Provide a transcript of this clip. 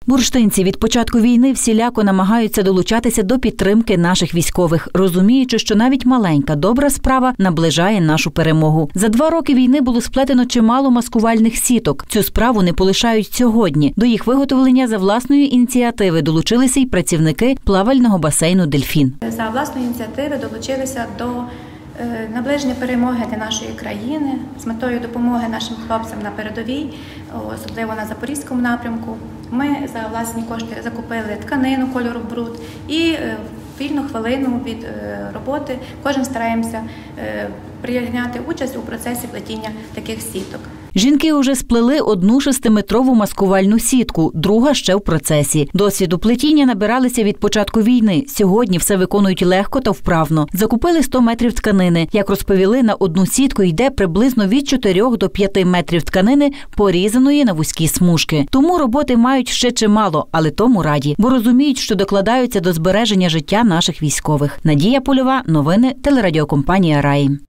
Бурштинці від початку війни всіляко намагаються долучатися до підтримки наших військових, розуміючи, що навіть маленька добра справа наближає нашу перемогу. За 2 роки війни було сплетено чимало маскувальних сіток. Цю справу не полишають сьогодні. До їх виготовлення за власної ініціативи долучилися й працівники плавального басейну «Дельфін». За власної ініціативи долучилися до наближення перемоги для нашої країни з метою допомоги нашим хлопцям на передовій, особливо на Запорізькому напрямку. Ми за власні кошти закупили тканину кольору бруд і вільну хвилину від роботи кожен стараємося прийняти участь у процесі плетіння таких сіток. Жінки уже сплели 1 6-метрову маскувальну сітку, друга ще в процесі. Досвіду плетіння набиралися від початку війни. Сьогодні все виконують легко та вправно. Закупили 100 метрів тканини. Як розповіли, на одну сітку йде приблизно від 4 до 5 метрів тканини, порізаної на вузькі смужки. Тому роботи мають ще чимало, але тому раді, бо розуміють, що докладаються до збереження життя наших військових. Надія Польова, новини телерадіокомпанія «Раї».